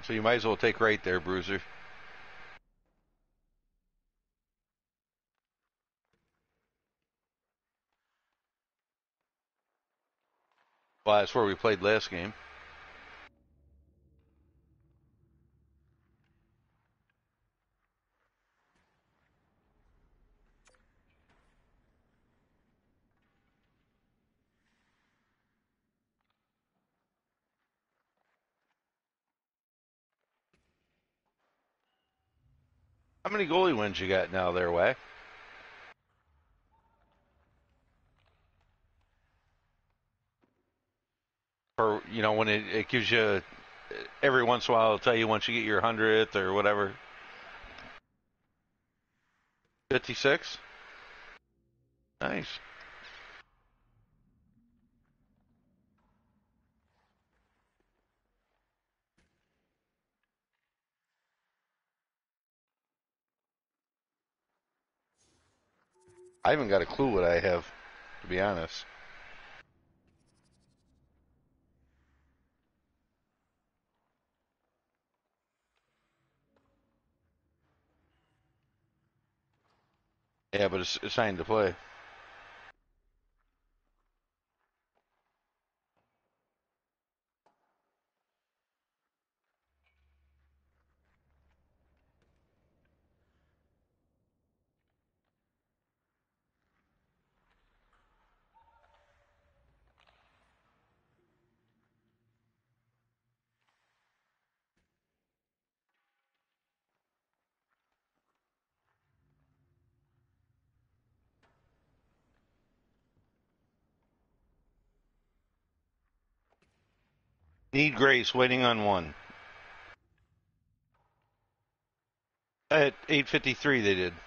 So you might as well take right there, Bruiser. Well, that's where we played last game. How many goalie wins you got now there, Wack? Or, when it gives you, every once in a while it'll tell you once you get your 100th or whatever. 56? Nice. I haven't got a clue what I have, to be honest. Yeah, but it's assigned to play. Need Grace, waiting on one. At 8:53 they did.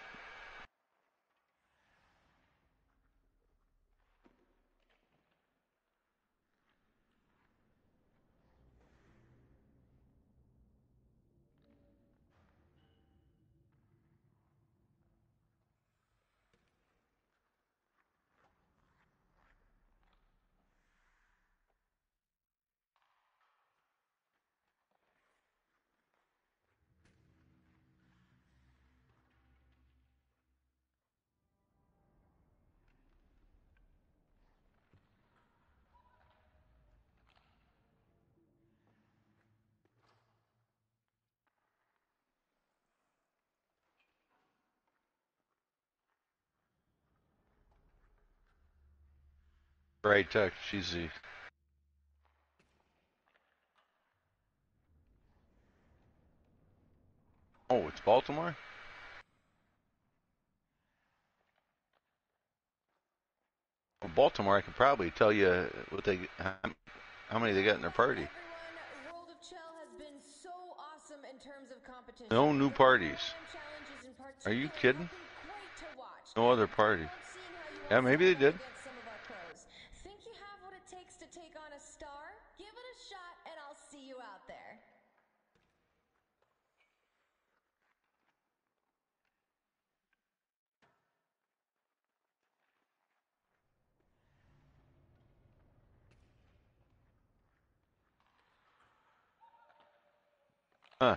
Right, she's the. Oh, it's Baltimore? Well, Baltimore, I could probably tell you what how many they got in their party. World of Chell has been so awesome in terms of competition. No new The parties. challenges in part Are 2 you have kidding? been great to watch. No other And I party. loved seeing how you Yeah, all maybe they stepped up did. against some of our pros. Think you have what it takes to take on a star? Give it a shot and I'll see you out there. Huh.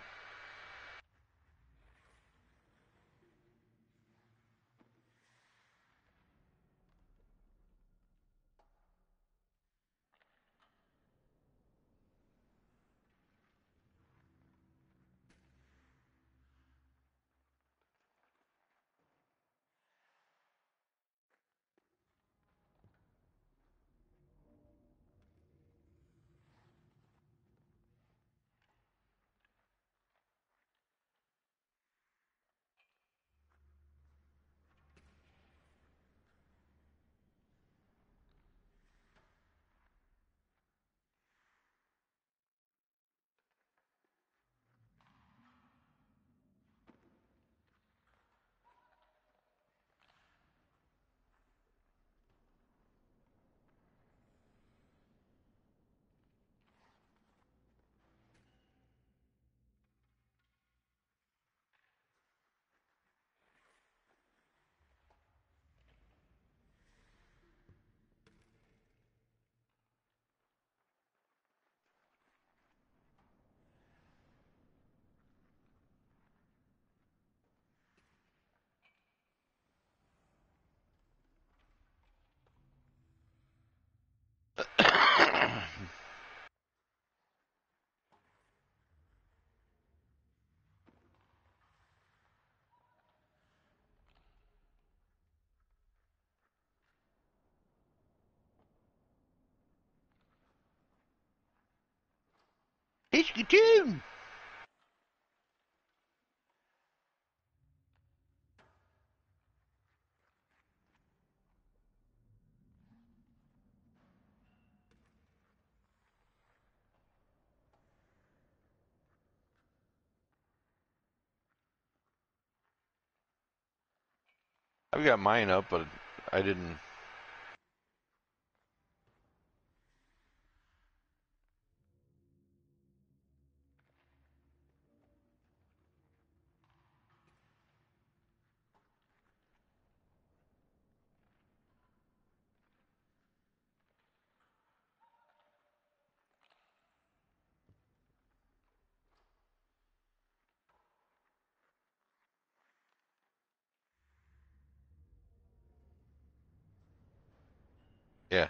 Hiskatoon! I've got mine up, but I didn't. Yeah.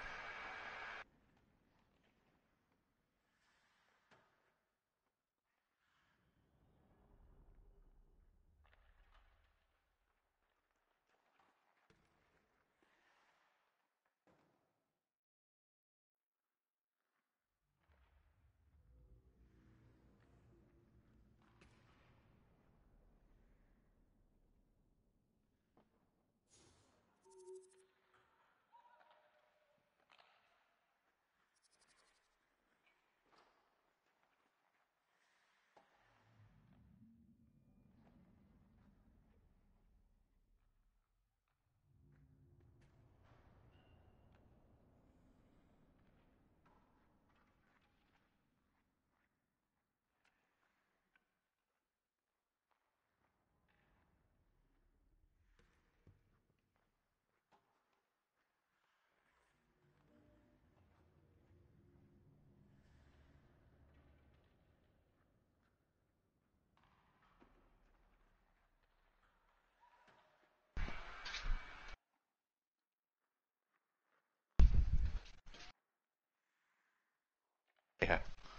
Yeah.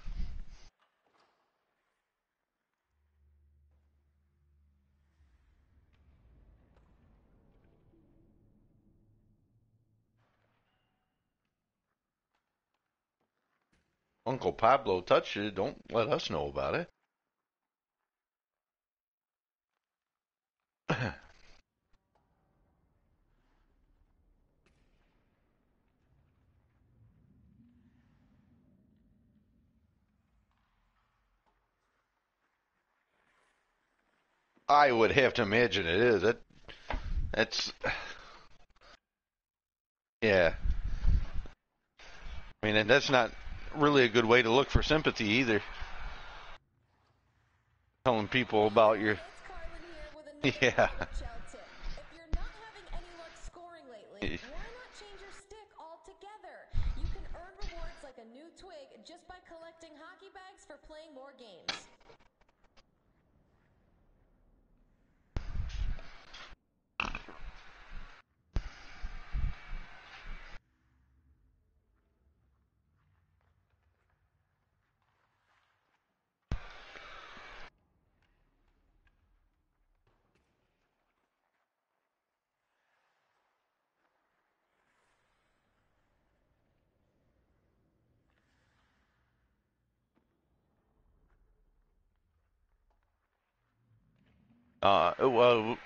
Uncle Pablo touched it. Don't let us know about it. I would have to imagine it is. That's yeah. I mean, and that's not really a good way to look for sympathy either. Telling people about your It's Carlin here with another yeah. NHL tip. If you're not having any luck scoring lately, why not change your stick altogether? You can earn rewards like a new twig just by collecting hockey bags for playing more games. Well,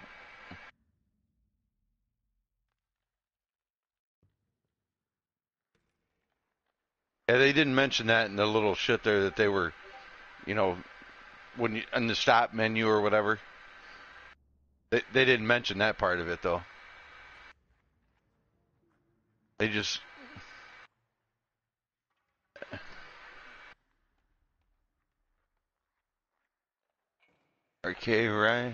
yeah, they didn't mention that in the little shit there that they were, you know, when you in the stop menu or whatever. They didn't mention that part of it though. They just okay, right?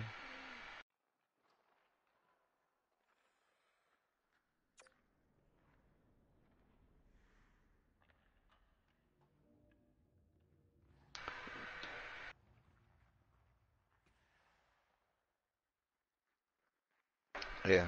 Yeah.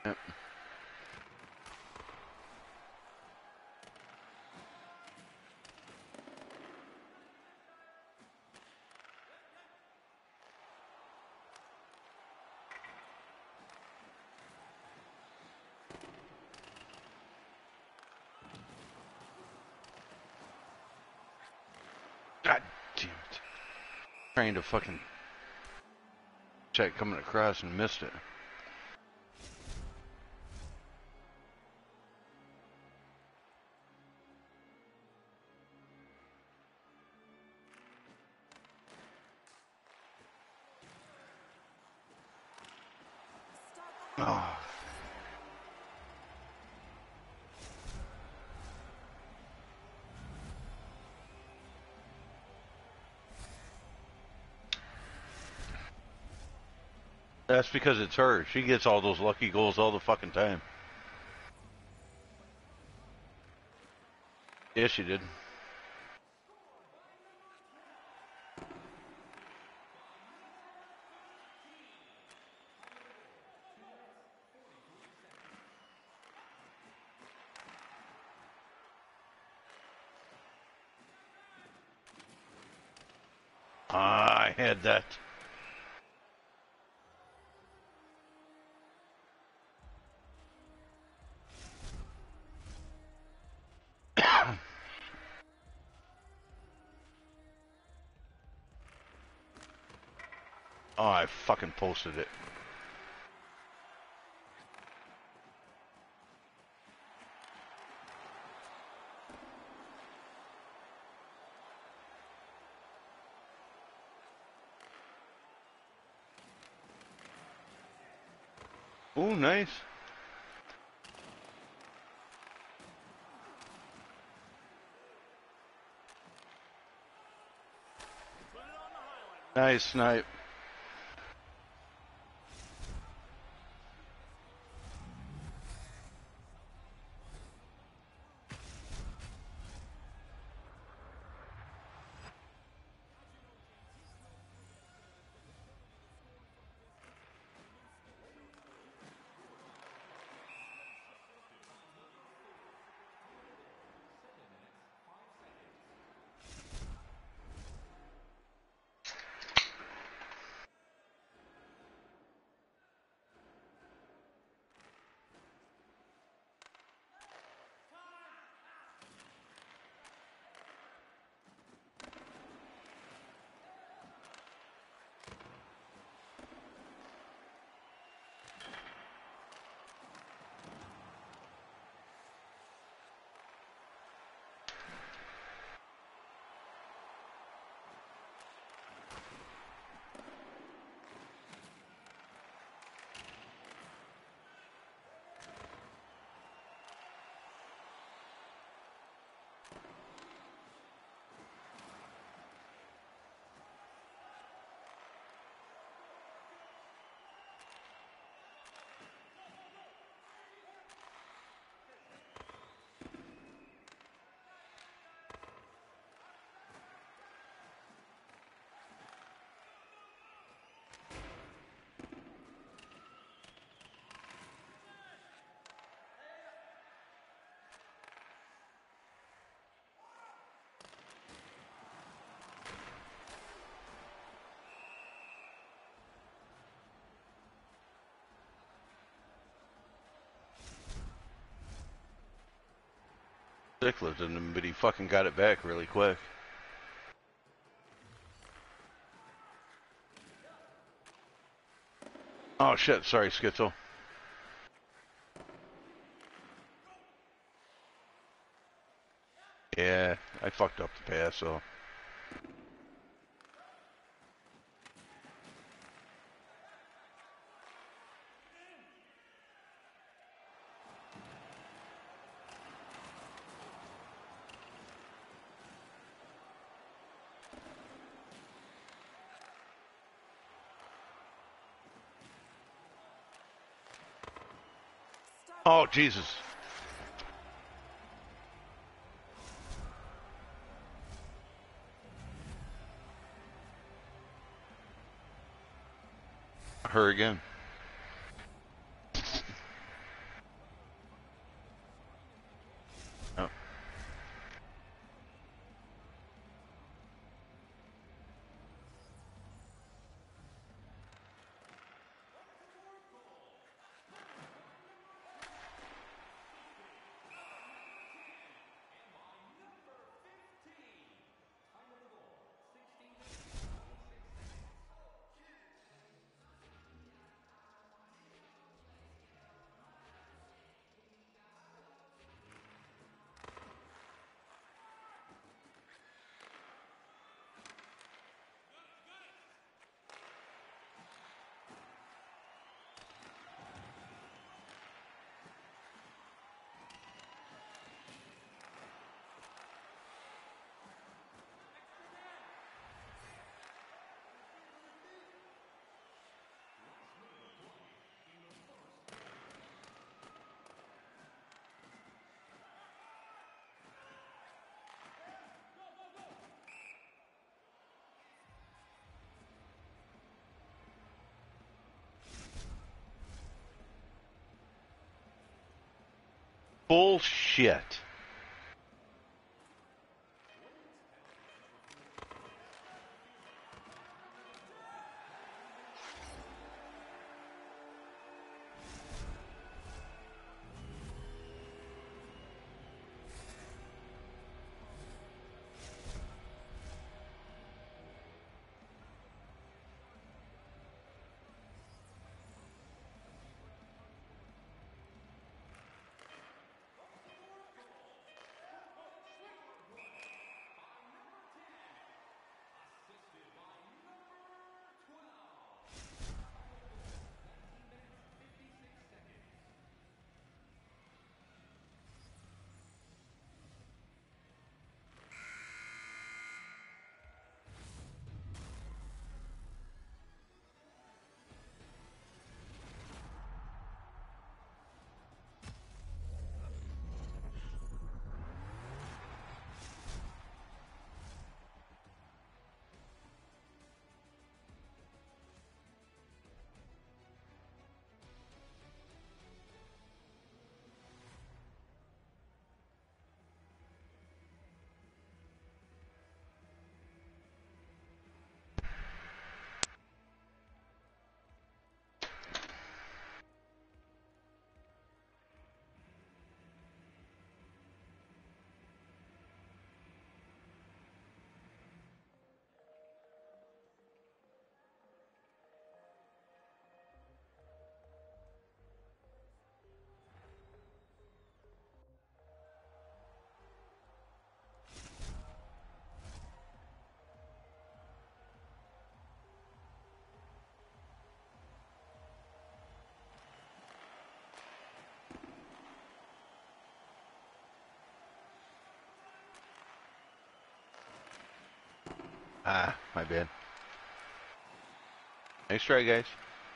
Yep. God damn it. Trying to fucking check coming across and missed it. Oh. That's because it's her. She gets all those lucky goals all the fucking time. Yeah, she did. I had that. Oh, I fucking posted it. Oh, nice. Nice snipe. Ridiculous, but he fucking got it back really quick. Oh shit, sorry, Schizo. Yeah, I fucked up the pass, so. Oh, Jesus. Her again. Bullshit. Ah, my bad. Nice try, guys.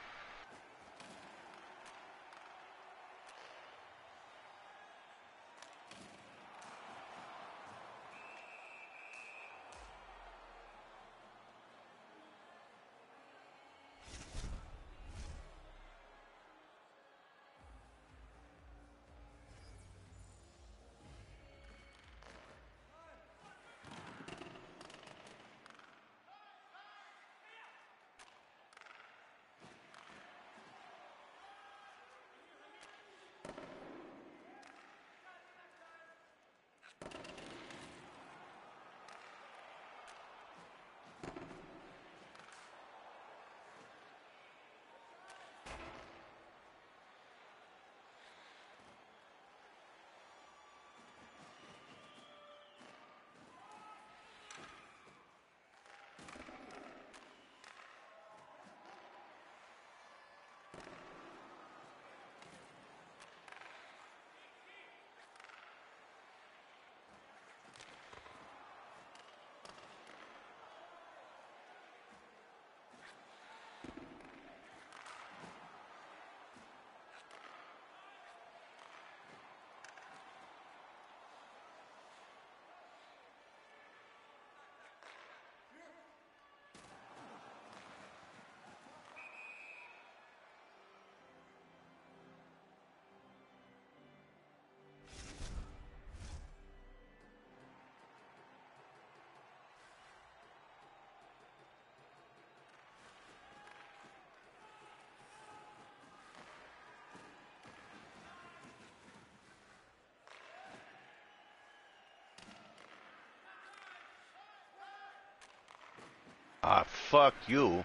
Ah, fuck you.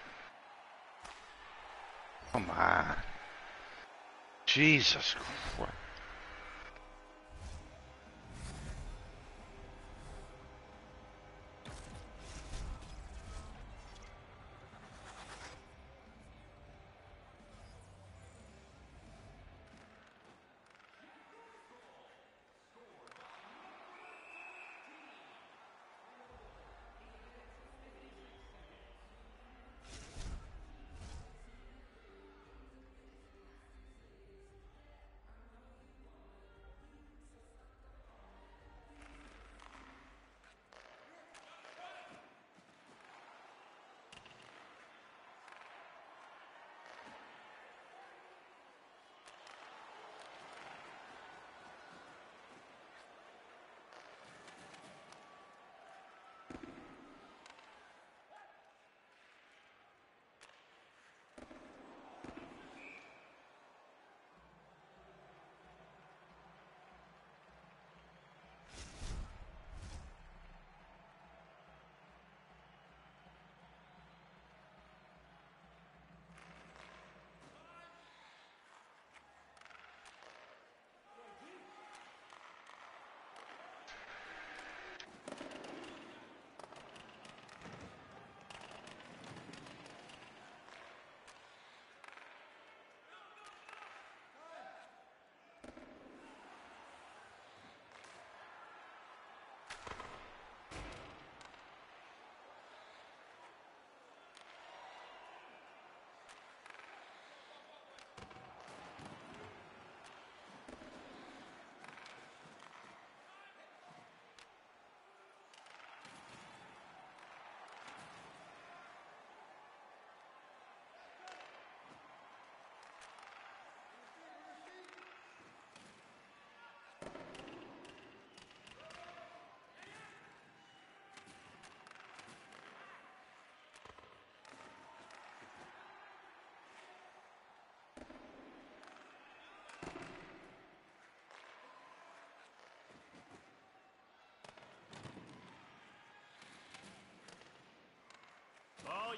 Come on. Jesus Christ.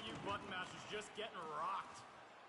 you button mashers just getting rocked.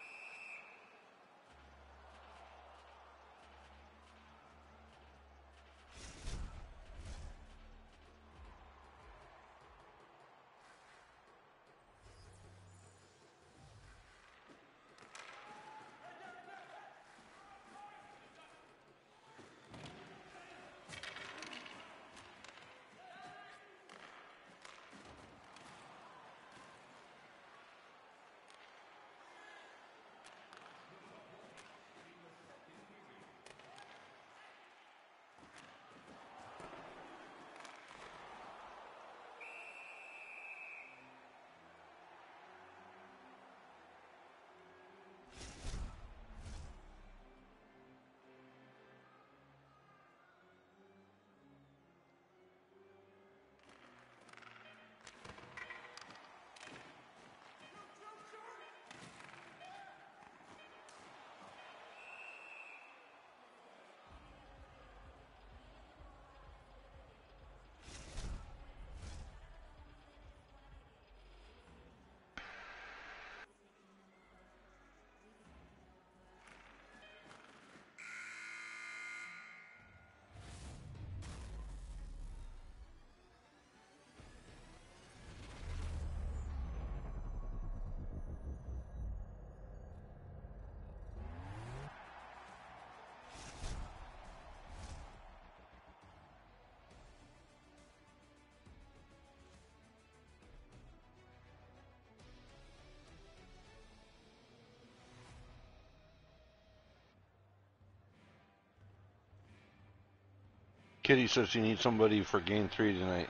Kitty says she needs somebody for game 3 tonight.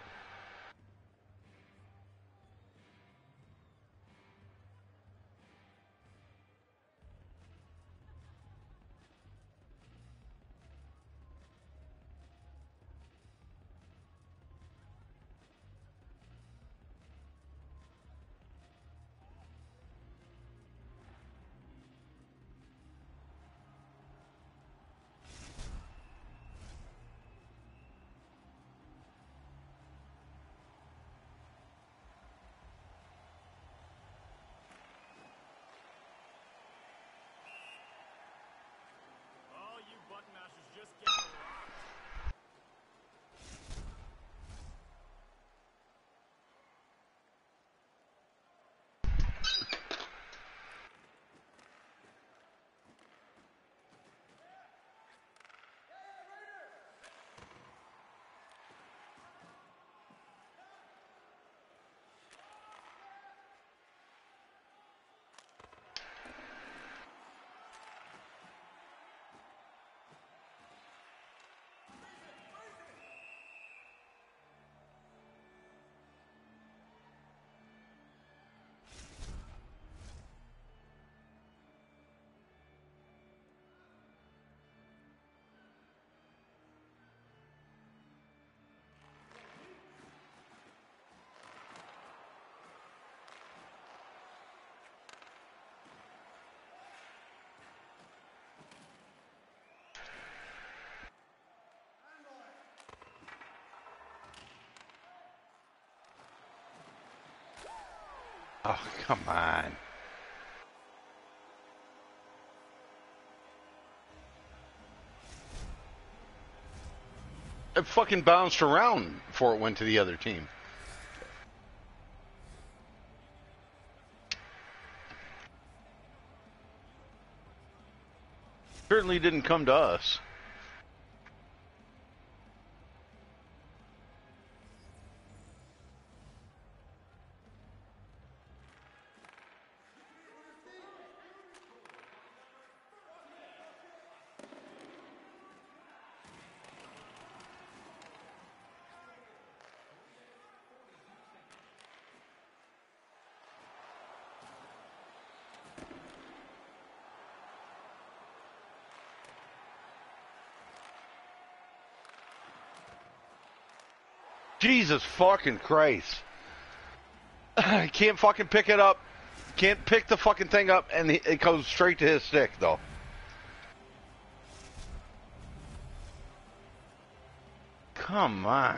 All you button mashers just getting rocked. Oh, come on. It fucking bounced around before it went to the other team. Certainly didn't come to us. Jesus fucking Christ. Can't fucking pick it up. Can't pick the fucking thing up, and it goes straight to his stick, though. Come on.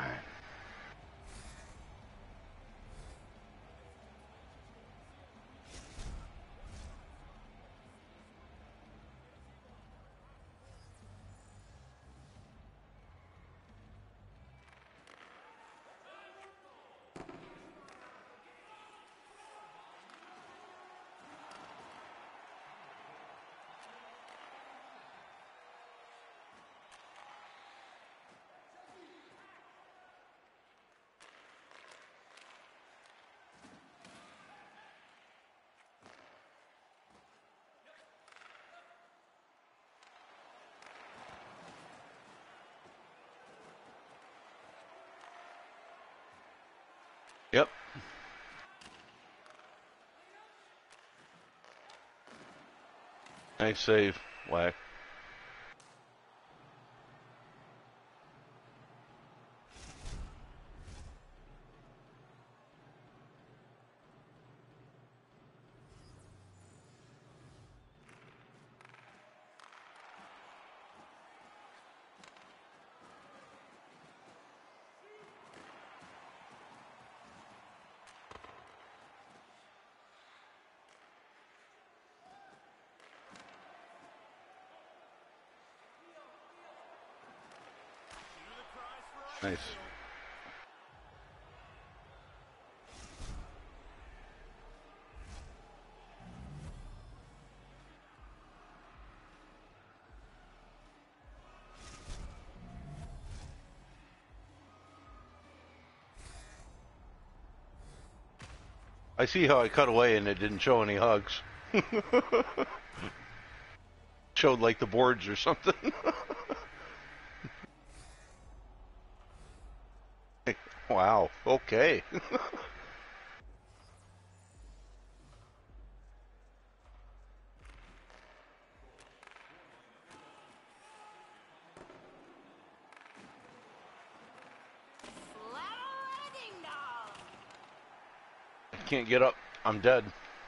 Nice save, Whack. Nice. I see how I cut away and it didn't show any hugs. Showed like the boards or something. Wow, okay. I can't get up. I'm dead.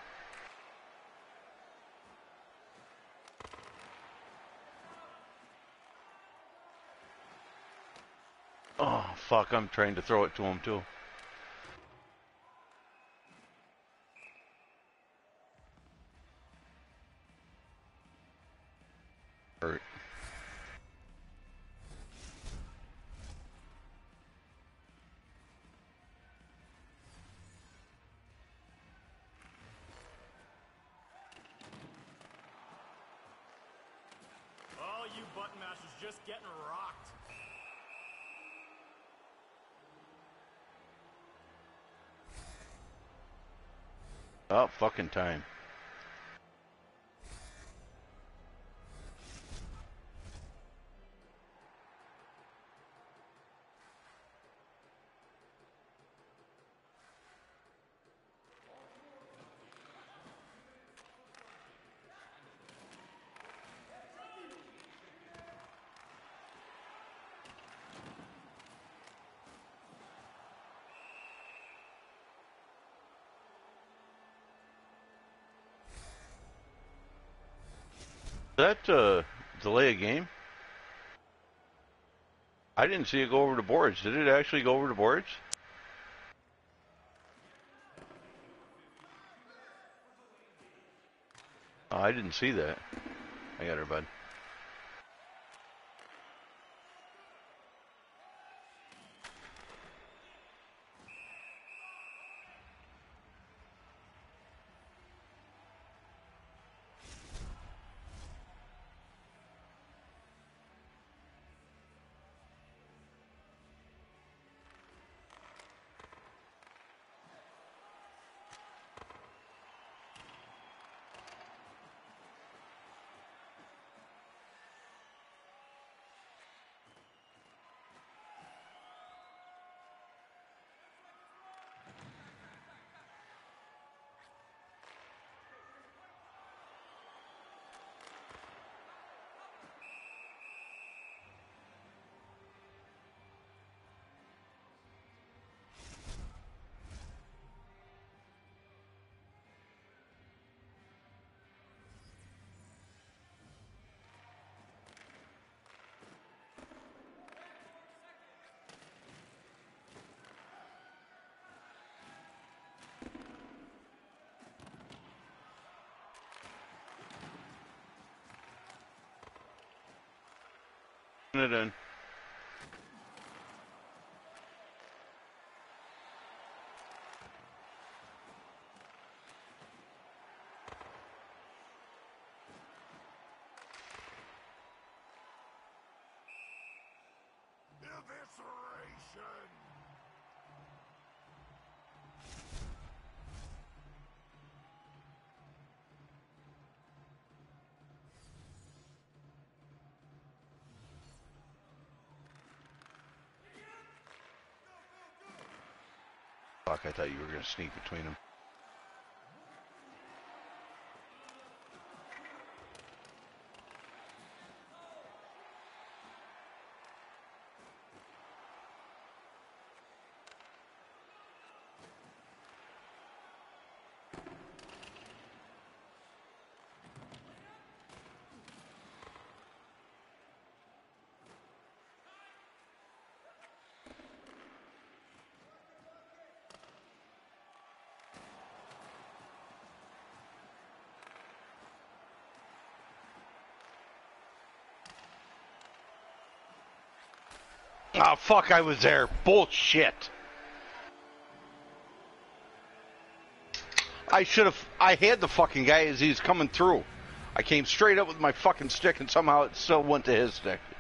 Oh, fuck, I'm trying to throw it to him too. Hurt. Oh, you button mashers just getting rocked. Oh, fucking time. That delay a game? I didn't see it go over the boards. Did it actually go over the boards? Oh, I didn't see that. I got her, bud. It in. Evisceration! Fuck, I thought you were going to sneak between them. Oh, fuck, I was there. Bullshit. I had the fucking guy as he's coming through. I came straight up with my fucking stick and somehow it still went to his stick.